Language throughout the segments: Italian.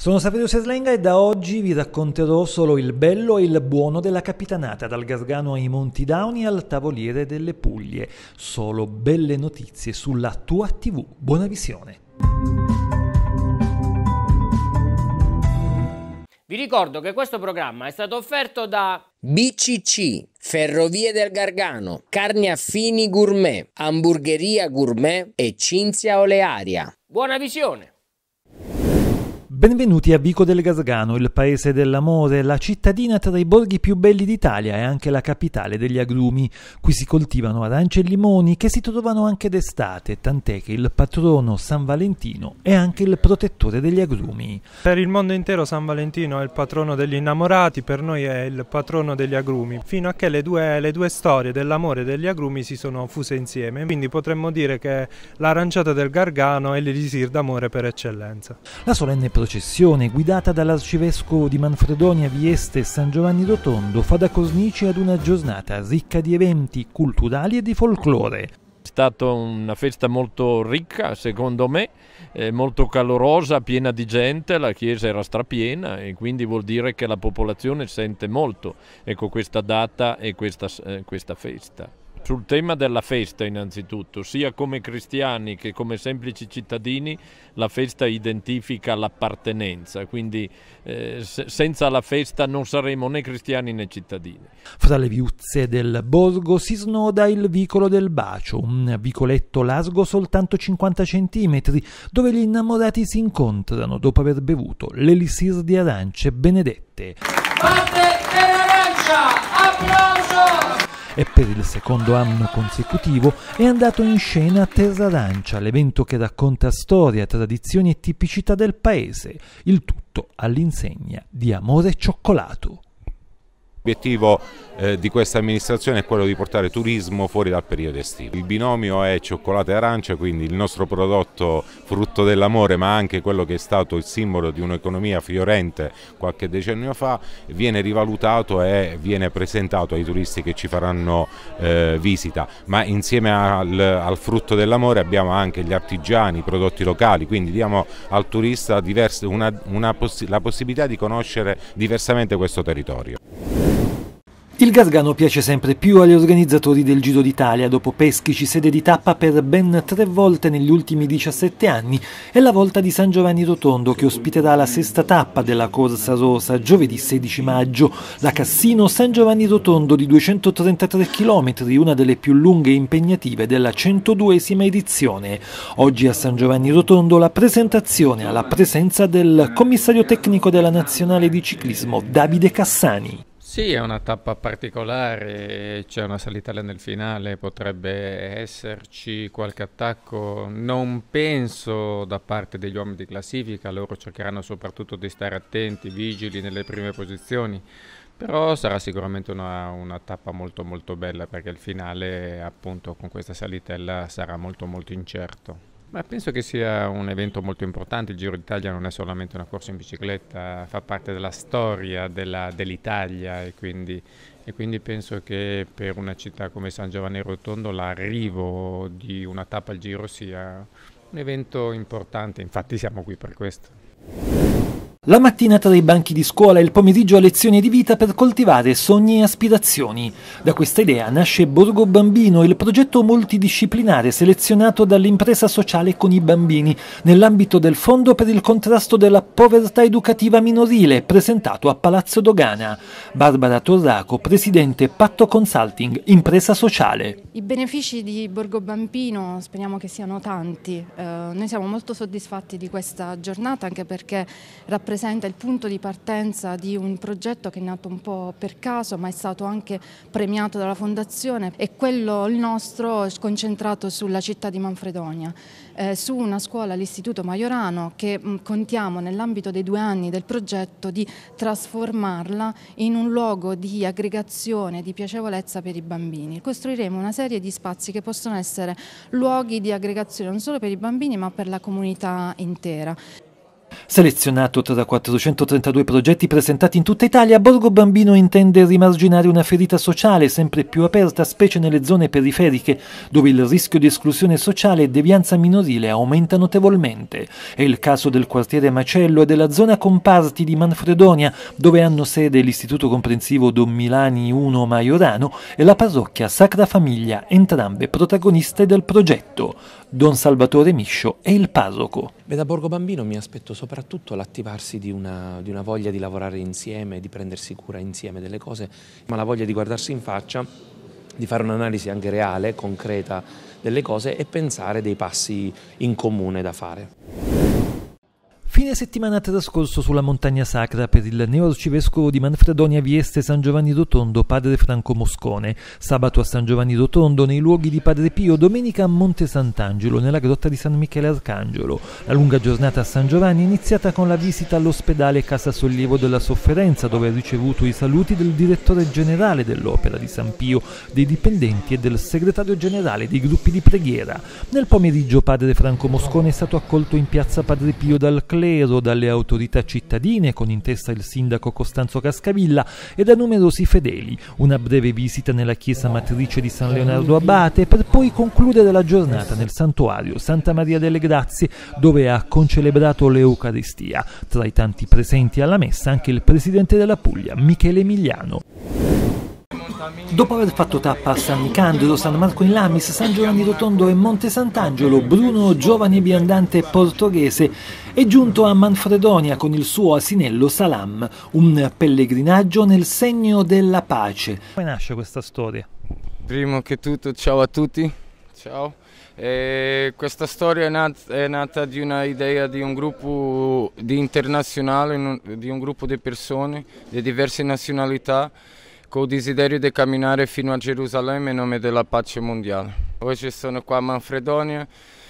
Sono Saverio Seslenga e da oggi vi racconterò solo il bello e il buono della Capitanata, dal Gargano ai Monti Dauni al Tavoliere delle Puglie. Solo belle notizie sulla tua TV. Buona visione. Vi ricordo che questo programma è stato offerto da BCC, Ferrovie del Gargano, Carni Affini Gourmet, Hamburgeria Gourmet e Cinzia Olearia. Buona visione! Benvenuti a Vico del Gargano, il paese dell'amore, la cittadina tra i borghi più belli d'Italia e anche la capitale degli agrumi. Qui si coltivano arance e limoni che si trovano anche d'estate, tant'è che il patrono San Valentino è anche il protettore degli agrumi. Per il mondo intero San Valentino è il patrono degli innamorati, per noi è il patrono degli agrumi, fino a che le due storie dell'amore e degli agrumi si sono fuse insieme. Quindi potremmo dire che l'aranciata del Gargano è l'elisir d'amore per eccellenza. La solenne processione guidata dall'arcivescovo di Manfredonia, Vieste e San Giovanni Rotondo fa da cornice ad una giornata ricca di eventi culturali e di folklore. È stata una festa molto ricca, secondo me, molto calorosa, piena di gente, la chiesa era strapiena e quindi vuol dire che la popolazione sente molto, ecco, questa data e questa festa. Sul tema della festa innanzitutto, sia come cristiani che come semplici cittadini, la festa identifica l'appartenenza, quindi senza la festa non saremo né cristiani né cittadini. Fra le viuzze del borgo si snoda il vicolo del bacio, un vicoletto largo soltanto 50 centimetri, dove gli innamorati si incontrano dopo aver bevuto l'elisir di arance benedette. Batte per arancia! Applauso! E per il secondo anno consecutivo è andato in scena Terra Arancia, l'evento che racconta storia, tradizioni e tipicità del paese, il tutto all'insegna di amore e cioccolato. L'obiettivo di questa amministrazione è quello di portare turismo fuori dal periodo estivo. Il binomio è cioccolato e arancia, quindi il nostro prodotto frutto dell'amore, ma anche quello che è stato il simbolo di un'economia fiorente qualche decennio fa, viene rivalutato e viene presentato ai turisti che ci faranno visita. Ma insieme al frutto dell'amore abbiamo anche gli artigiani, i prodotti locali, quindi diamo al turista la possibilità di conoscere diversamente questo territorio. Il Gargano piace sempre più agli organizzatori del Giro d'Italia. Dopo Peschici, sede di tappa per ben 3 volte negli ultimi 17 anni, è la volta di San Giovanni Rotondo che ospiterà la sesta tappa della Corsa Rosa giovedì 16 maggio. La Cassino San Giovanni Rotondo di 233 km, una delle più lunghe e impegnative della 102esima edizione. Oggi a San Giovanni Rotondo la presentazione alla presenza del commissario tecnico della Nazionale di Ciclismo, Davide Cassani. Sì, è una tappa particolare, c'è una salita nel finale, potrebbe esserci qualche attacco, non penso da parte degli uomini di classifica, loro cercheranno soprattutto di stare attenti, vigili nelle prime posizioni, però sarà sicuramente una tappa molto molto bella perché il finale appunto con questa salitella sarà molto molto incerto. Ma penso che sia un evento molto importante, il Giro d'Italia non è solamente una corsa in bicicletta, fa parte della storia dell'Italia e quindi penso che per una città come San Giovanni Rotondo l'arrivo di una tappa al Giro sia un evento importante, infatti siamo qui per questo. La mattina tra i banchi di scuola e il pomeriggio a lezioni di vita per coltivare sogni e aspirazioni. Da questa idea nasce Borgo Bambino, il progetto multidisciplinare selezionato dall'impresa sociale con i bambini nell'ambito del Fondo per il contrasto della povertà educativa minorile presentato a Palazzo Dogana. Barbara Torraco, presidente Patto Consulting, impresa sociale. I benefici di Borgo Bambino speriamo che siano tanti. Noi siamo molto soddisfatti di questa giornata anche perché rappresenta il punto di partenza di un progetto che è nato un po' per caso ma è stato anche premiato dalla Fondazione, e quello il nostro è concentrato sulla città di Manfredonia, su una scuola, l'Istituto Majorano, che contiamo nell'ambito dei 2 anni del progetto di trasformarla in un luogo di aggregazione, di piacevolezza per i bambini. Costruiremo una serie di spazi che possono essere luoghi di aggregazione non solo per i bambini ma per la comunità intera. Selezionato tra 432 progetti presentati in tutta Italia, Borgo Bambino intende rimarginare una ferita sociale sempre più aperta, specie nelle zone periferiche, dove il rischio di esclusione sociale e devianza minorile aumenta notevolmente. È il caso del quartiere Macello e della zona comparti di Manfredonia, dove hanno sede l'Istituto Comprensivo Don Milani I Maiorano e la parrocchia Sacra Famiglia, entrambe protagoniste del progetto. Don Salvatore Miscio è il parroco. Da Borgo Bambino mi aspetto soprattutto l'attivarsi di una voglia di lavorare insieme, di prendersi cura insieme delle cose, ma la voglia di guardarsi in faccia, di fare un'analisi anche reale, concreta delle cose e pensare dei passi in comune da fare. Fine settimana trascorso sulla Montagna Sacra per il neoarcivescovo di Manfredonia Vieste San Giovanni Rotondo, padre Franco Moscone. Sabato a San Giovanni Rotondo nei luoghi di Padre Pio, domenica a Monte Sant'Angelo nella grotta di San Michele Arcangelo. La lunga giornata a San Giovanni è iniziata con la visita all'ospedale Casa Sollievo della Sofferenza, dove ha ricevuto i saluti del direttore generale dell'Opera di San Pio, dei dipendenti e del segretario generale dei gruppi di preghiera. Nel pomeriggio padre Franco Moscone è stato accolto in piazza Padre Pio dal dalle autorità cittadine, con in testa il sindaco Costanzo Cascavilla, e da numerosi fedeli. Una breve visita nella chiesa matrice di San Leonardo Abate, per poi concludere la giornata nel santuario Santa Maria delle Grazie, dove ha concelebrato l'Eucaristia. Tra i tanti presenti alla messa anche il presidente della Puglia, Michele Emiliano. Dopo aver fatto tappa a San Nicandro, San Marco in Lamis, San Giovanni Rotondo e Monte Sant'Angelo, Bruno, giovane viandante portoghese, è giunto a Manfredonia con il suo asinello Salam, un pellegrinaggio nel segno della pace. Come nasce questa storia? Prima che tutto, ciao a tutti. Ciao. Questa storia è nata di una idea di un gruppo di internazionale, di un gruppo di persone di diverse nazionalità, con il desiderio di camminare fino a Gerusalemme in nome della pace mondiale. Oggi sono qua a Manfredonia,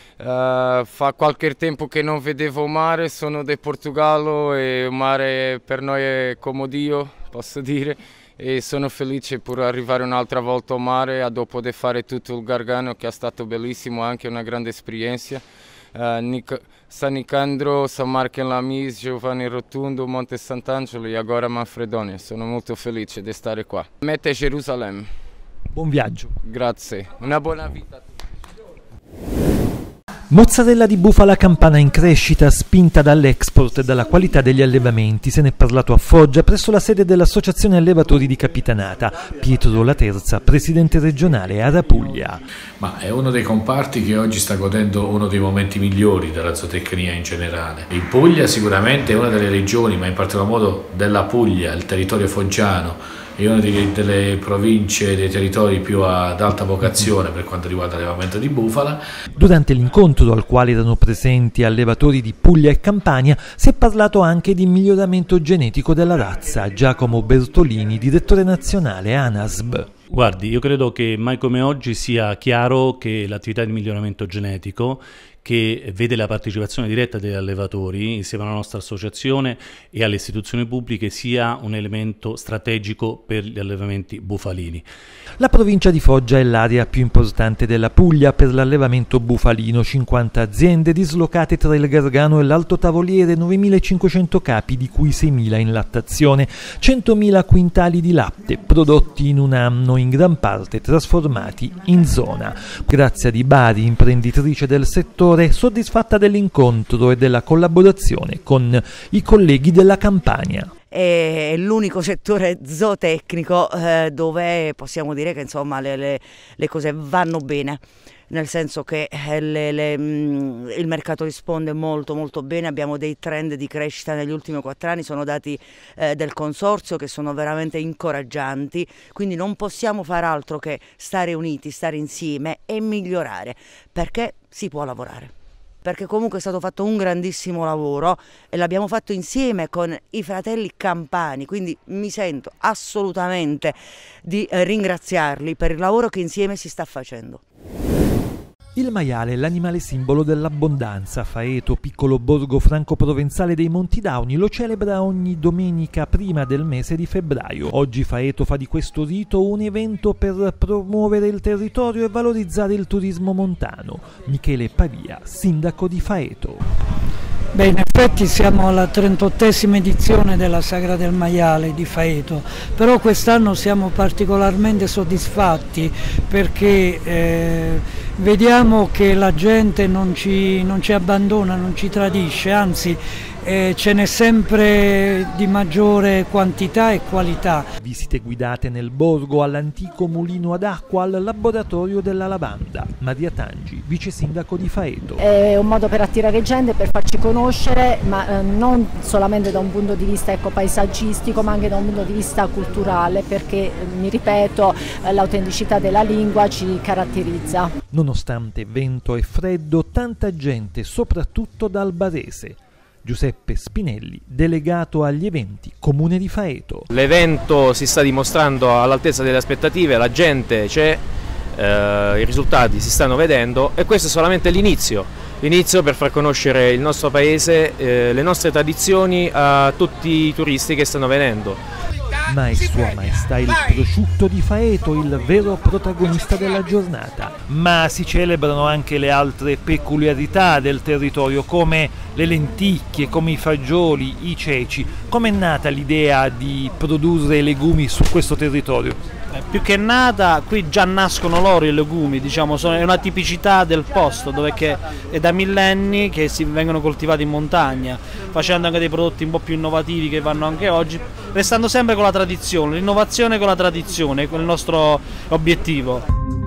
fa qualche tempo che non vedevo mare, sono di Portogallo e il mare per noi è come Dio, posso dire, e sono felice per arrivare un'altra volta al mare dopo di fare tutto il Gargano, che è stato bellissimo, anche una grande esperienza. San Nicandro, San Marco in Lamis, Giovanni Rotondo, Monte Sant'Angelo e ora Manfredonia. Sono molto felice di stare qua. Meta Gerusalemme. Buon viaggio. Grazie, una buona vita a tutti. Mozzarella di bufala campana in crescita, spinta dall'export e dalla qualità degli allevamenti. Se ne è parlato a Foggia, presso la sede dell'Associazione Allevatori di Capitanata. Pietro Laterza, presidente regionale Ara Puglia. Ma è uno dei comparti che oggi sta godendo uno dei momenti migliori della zootecnia in generale. In Puglia sicuramente è una delle regioni, ma in particolar modo della Puglia, il territorio foggiano, è una delle province, dei territori più ad alta vocazione per quanto riguarda l'allevamento di bufala. Durante l'incontro, al quale erano presenti allevatori di Puglia e Campania, si è parlato anche di miglioramento genetico della razza. Giacomo Bertolini, direttore nazionale ANASB. Guardi, io credo che mai come oggi sia chiaro che l'attività di miglioramento genetico, che vede la partecipazione diretta degli allevatori insieme alla nostra associazione e alle istituzioni pubbliche, sia un elemento strategico per gli allevamenti bufalini. La provincia di Foggia è l'area più importante della Puglia per l'allevamento bufalino, 50 aziende dislocate tra il Gargano e l'Alto Tavoliere, 9.500 capi di cui 6.000 in lattazione, 100.000 quintali di latte prodotti in un anno, in gran parte trasformati in zona. Grazia Di Bari, imprenditrice del settore, soddisfatta dell'incontro e della collaborazione con i colleghi della Campania. È l'unico settore zootecnico dove possiamo dire che insomma le cose vanno bene, nel senso che il mercato risponde molto bene. Abbiamo dei trend di crescita negli ultimi 4 anni, sono dati del consorzio che sono veramente incoraggianti, quindi non possiamo fare altro che stare uniti, stare insieme e migliorare, perché si può lavorare. Perché comunque è stato fatto un grandissimo lavoro e l'abbiamo fatto insieme con i fratelli campani, quindi mi sento assolutamente di ringraziarli per il lavoro che insieme si sta facendo. Il maiale è l'animale simbolo dell'abbondanza. Faeto, piccolo borgo franco-provenzale dei Monti Dauni, lo celebra ogni domenica prima del mese di febbraio. Oggi Faeto fa di questo rito un evento per promuovere il territorio e valorizzare il turismo montano. Michele Pavia, sindaco di Faeto. Beh, in effetti siamo alla 38esima edizione della Sagra del Maiale di Faeto, però quest'anno siamo particolarmente soddisfatti perché vediamo che la gente non ci abbandona, non ci tradisce, anzi ce n'è sempre di maggiore quantità e qualità. Visite guidate nel borgo, all'antico mulino ad acqua, al laboratorio della lavanda. Maria Tangi, vice sindaco di Faeto. È un modo per attirare gente, per farci conoscere, ma non solamente da un punto di vista paesaggistico, ma anche da un punto di vista culturale, perché, mi ripeto, l'autenticità della lingua ci caratterizza. Nonostante vento e freddo, tanta gente, soprattutto dal barese. Giuseppe Spinelli, delegato agli eventi, Comune di Faeto. L'evento si sta dimostrando all'altezza delle aspettative, la gente c'è, i risultati si stanno vedendo e questo è solamente l'inizio per far conoscere il nostro paese, le nostre tradizioni a tutti i turisti che stanno venendo. Ma è Sua Maestà il prosciutto di Faeto il vero protagonista della giornata. Ma si celebrano anche le altre peculiarità del territorio, come le lenticchie, come i fagioli, i ceci. Com'è nata l'idea di produrre legumi su questo territorio? Più che nata, qui già nascono loro i legumi, diciamo, è una tipicità del posto, dove è da millenni che si vengono coltivati in montagna, facendo anche dei prodotti un po' più innovativi che vanno anche oggi, restando sempre con la tradizione, l'innovazione con la tradizione, con il nostro obiettivo.